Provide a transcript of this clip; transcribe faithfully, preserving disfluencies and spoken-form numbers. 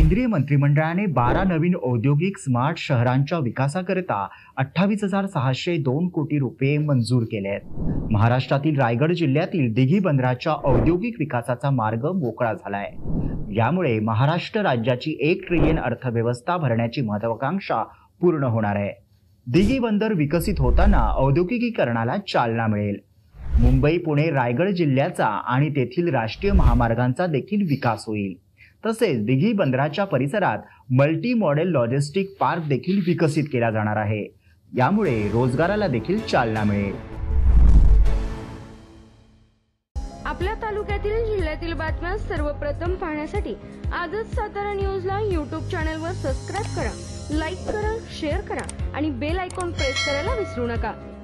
केंद्रीय मंत्रिमंडळाने बारा नवीन औद्योगिक स्मार्ट शहरांच्या विकासाकरिता अठ्ठावीस हजार सहाशे दोन कोटी रुपये मंजूर केले आहेत। महाराष्ट्रातील रायगड जिल्ह्यातील दिघी बंदराच्या औद्योगिक विकासाचा मार्ग मोकळा झालाय। यामुळे महाराष्ट्र राज्याची एक ट्रिलियन अर्थव्यवस्था भरण्याची महत्त्वाकांक्षा पूर्ण होणार आहे। दिघी बंदर विकसित होताना औद्योगिकीकरणाला चालना मिळेल। मुंबई पुणे रायगड जिल्ह्याचा आणि तेथील राष्ट्रीय महामार्गांचा देखील विकास होईल। तसेच दिघी बंदराच्या परिसरात मल्टी मॉडेल लॉजिस्टिक पार्क देखील विकसित केला जाणार आहे। यामुळे रोजगाराला देखील चालना मिळेल। आपल्या तालुक्यातील जिल्ह्यातील बातम्या सर्वप्रथम पाहण्यासाठी आजच सातारा न्यूजला यूट्यूब चॅनलवर सबस्क्राइब करा, लाईक करा, शेअर करा आणि बेल आयकॉन प्रेस करायला विसरू नका।